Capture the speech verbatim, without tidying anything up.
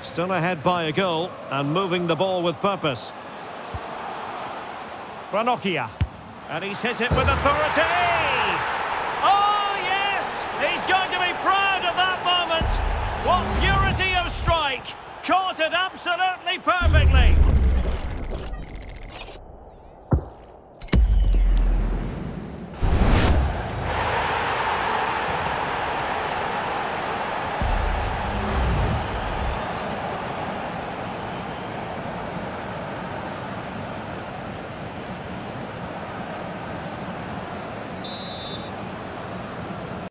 Still ahead by a goal and moving the ball with purpose. Ranocchia. And he's hit it with authority! Oh, yes! He's going to be proud of that moment! What purity of strike! Caught it absolutely perfect!